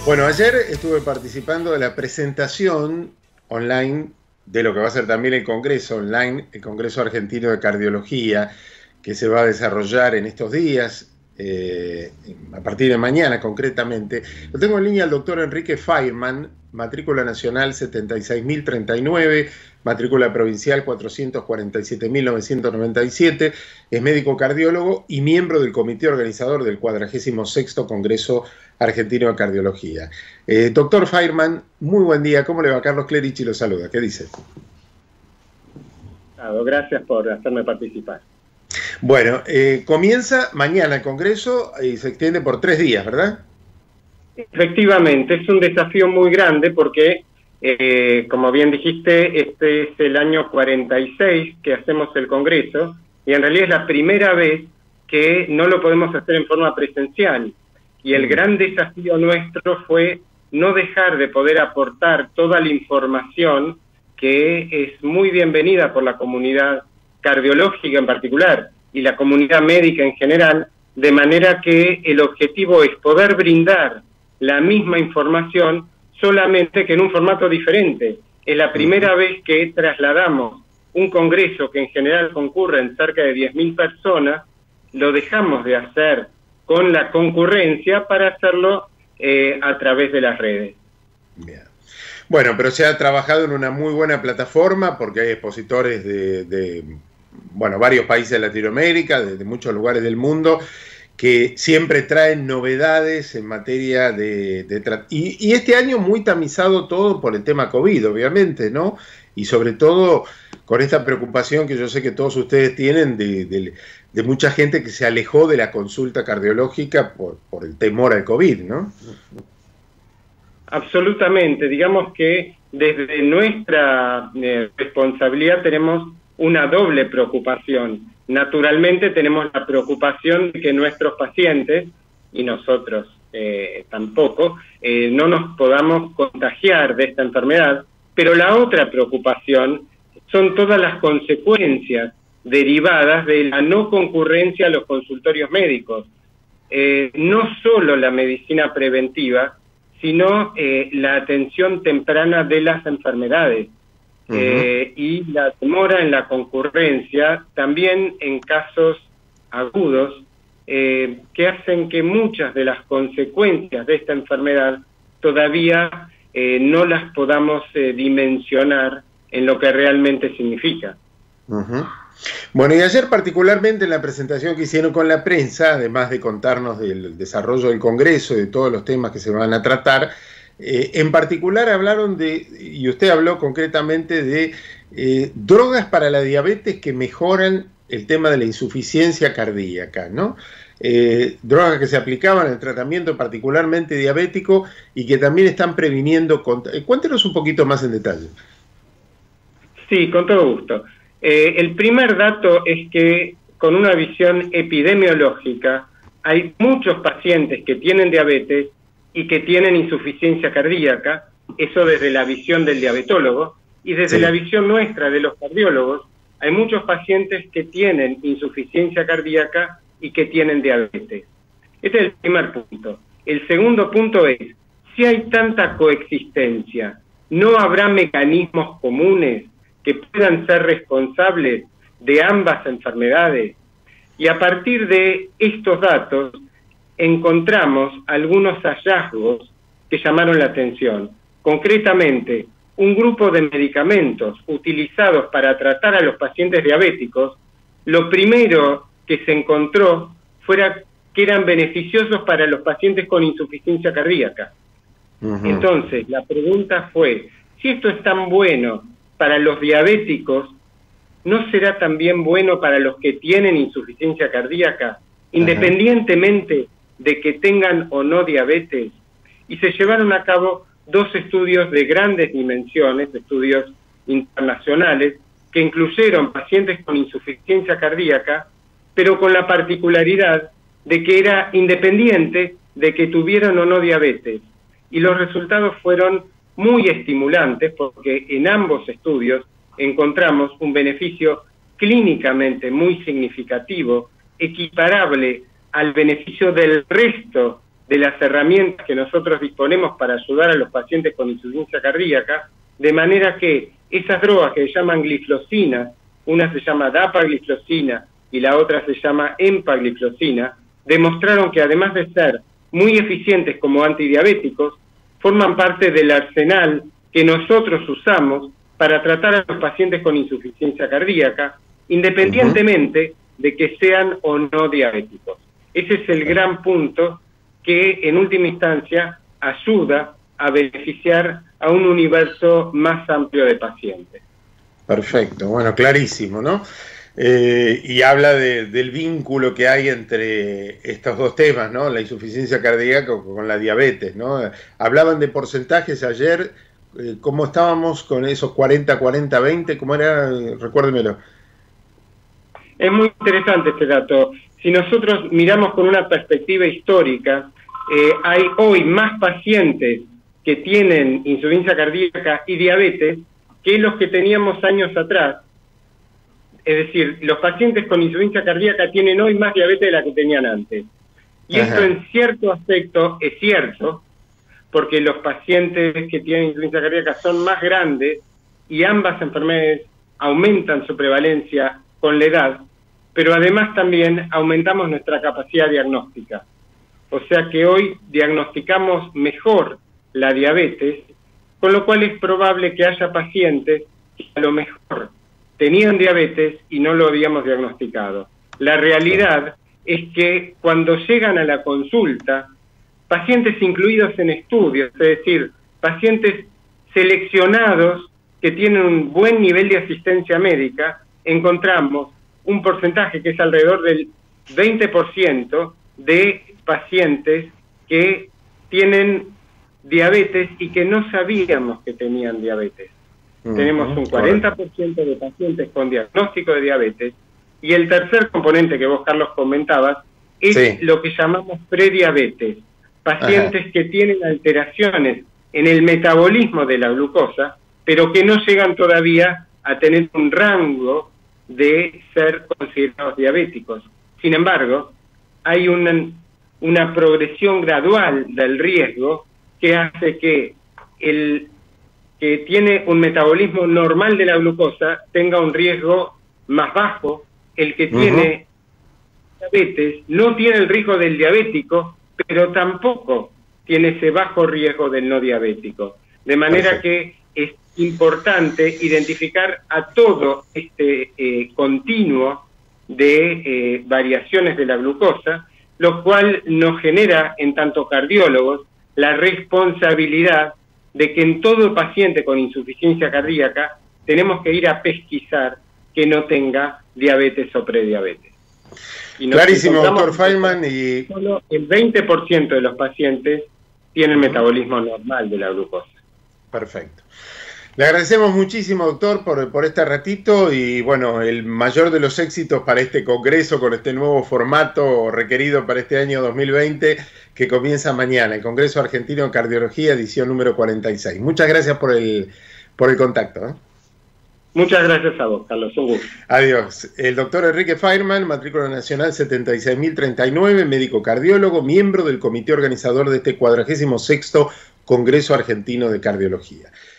Bueno, ayer estuve participando de la presentación online de lo que va a ser también el Congreso online, el Congreso Argentino de Cardiología, que se va a desarrollar en estos días, a partir de mañana concretamente. Lo tengo en línea al doctor Enrique Feierman, matrícula nacional 76.039, matrícula provincial 447.997, es médico cardiólogo y miembro del comité organizador del 46º Congreso Argentino de Cardiología. Doctor Feierman, muy buen día. ¿Cómo le va? Carlos Clerici lo saluda. ¿Qué dice? Gracias por hacerme participar. Bueno, comienza mañana el Congreso y se extiende por 3 días, ¿verdad? Efectivamente, es un desafío muy grande porque, como bien dijiste, este es el año 46 que hacemos el Congreso y en realidad es la primera vez que no lo podemos hacer en forma presencial. Y el gran desafío nuestro fue no dejar de poder aportar toda la información que es muy bienvenida por la comunidad cardiológica en particular y la comunidad médica en general, de manera que el objetivo es poder brindar la misma información, solamente que en un formato diferente. Es la primera vez que trasladamos un congreso que en general concurren cerca de 10.000 personas, lo dejamos de hacer con la concurrencia para hacerlo a través de las redes. Bien. Bueno, pero se ha trabajado en una muy buena plataforma porque hay expositores de varios países de Latinoamérica, de muchos lugares del mundo, que siempre traen novedades en materia y este año muy tamizado todo por el tema COVID, obviamente, ¿no? Y sobre todo con esta preocupación que yo sé que todos ustedes tienen de mucha gente que se alejó de la consulta cardiológica por el temor al COVID, ¿no? Absolutamente. Digamos que desde nuestra responsabilidad tenemos una doble preocupación. Naturalmente tenemos la preocupación de que nuestros pacientes, y nosotros tampoco, no nos podamos contagiar de esta enfermedad, pero la otra preocupación son todas las consecuencias derivadas de la no concurrencia a los consultorios médicos. No solo la medicina preventiva, sino la atención temprana de las enfermedades. Y la demora en la concurrencia, también en casos agudos, que hacen que muchas de las consecuencias de esta enfermedad todavía no las podamos dimensionar en lo que realmente significa. Bueno, y ayer particularmente en la presentación que hicieron con la prensa, además de contarnos del desarrollo del Congreso y de todos los temas que se van a tratar, en particular hablaron y usted habló concretamente de drogas para la diabetes que mejoran el tema de la insuficiencia cardíaca, ¿no? Drogas que se aplicaban en el tratamiento particularmente diabético y que también están previniendo. Cuéntenos un poquito más en detalle. Sí, con todo gusto. El primer dato es que con una visión epidemiológica hay muchos pacientes que tienen diabetes y que tienen insuficiencia cardíaca, eso desde la visión del diabetólogo, y desde la visión nuestra de los cardiólogos, hay muchos pacientes que tienen insuficiencia cardíaca y que tienen diabetes. Este es el primer punto. El segundo punto es, si hay tanta coexistencia, ¿no habrá mecanismos comunes que puedan ser responsables de ambas enfermedades? Y a partir de estos datos encontramos algunos hallazgos que llamaron la atención. Concretamente, un grupo de medicamentos utilizados para tratar a los pacientes diabéticos, lo primero que se encontró fuera que eran beneficiosos para los pacientes con insuficiencia cardíaca. Entonces, la pregunta fue, si esto es tan bueno para los diabéticos, ¿no será también bueno para los que tienen insuficiencia cardíaca, independientemente de que tengan o no diabetes? Y se llevaron a cabo 2 estudios de grandes dimensiones, estudios internacionales, que incluyeron pacientes con insuficiencia cardíaca, pero con la particularidad de que era independiente de que tuvieran o no diabetes. Y los resultados fueron muy estimulantes porque en ambos estudios encontramos un beneficio clínicamente muy significativo, equiparable al beneficio del resto de las herramientas que nosotros disponemos para ayudar a los pacientes con insuficiencia cardíaca, de manera que esas drogas que se llaman gliflosina, una se llama dapagliflozina y la otra se llama empagliflozina, demostraron que además de ser muy eficientes como antidiabéticos, forman parte del arsenal que nosotros usamos para tratar a los pacientes con insuficiencia cardíaca, independientemente de que sean o no diabéticos. Ese es el gran punto que en última instancia ayuda a beneficiar a un universo más amplio de pacientes. Perfecto, bueno, clarísimo, ¿no? Y habla del vínculo que hay entre estos dos temas, ¿no? La insuficiencia cardíaca con la diabetes, ¿no? Hablaban de porcentajes ayer, ¿cómo estábamos con esos 40-40-20? ¿Cómo era? Recuérdemelo. Es muy interesante este dato. Si nosotros miramos con una perspectiva histórica, hay hoy más pacientes que tienen insuficiencia cardíaca y diabetes que los que teníamos años atrás. Es decir, los pacientes con insuficiencia cardíaca tienen hoy más diabetes de la que tenían antes. Y esto en cierto aspecto es cierto, porque los pacientes que tienen insuficiencia cardíaca son más grandes y ambas enfermedades aumentan su prevalencia con la edad, pero además también aumentamos nuestra capacidad diagnóstica. O sea que hoy diagnosticamos mejor la diabetes, con lo cual es probable que haya pacientes que a lo mejor tenían diabetes y no lo habíamos diagnosticado. La realidad es que cuando llegan a la consulta, pacientes incluidos en estudios, es decir, pacientes seleccionados que tienen un buen nivel de asistencia médica, encontramos un porcentaje que es alrededor del 20% de pacientes que tienen diabetes y que no sabíamos que tenían diabetes. Tenemos un 40% de pacientes con diagnóstico de diabetes, y el tercer componente que vos, Carlos, comentabas es lo que llamamos prediabetes, pacientes que tienen alteraciones en el metabolismo de la glucosa, pero que no llegan todavía a tener un rango de ser considerados diabéticos. Sin embargo, hay una progresión gradual del riesgo que hace que el que tiene un metabolismo normal de la glucosa tenga un riesgo más bajo, el que tiene diabetes no tiene el riesgo del diabético, pero tampoco tiene ese bajo riesgo del no diabético. De manera que es importante identificar a todo este continuo de variaciones de la glucosa, lo cual nos genera, en tanto cardiólogos, la responsabilidad de que en todo paciente con insuficiencia cardíaca tenemos que ir a pesquisar que no tenga diabetes o prediabetes. Clarísimo, doctor Feynman. Y solo el 20% de los pacientes tienen metabolismo normal de la glucosa. Perfecto. Le agradecemos muchísimo, doctor, por este ratito, y bueno, el mayor de los éxitos para este congreso con este nuevo formato requerido para este año 2020 que comienza mañana, el Congreso Argentino de Cardiología, edición número 46. Muchas gracias por el contacto, ¿eh? Muchas gracias a vos, Carlos, un gusto. Adiós. El doctor Enrique Feynman, matrícula nacional 76039, médico cardiólogo, miembro del comité organizador de este 46º Congreso Argentino de Cardiología.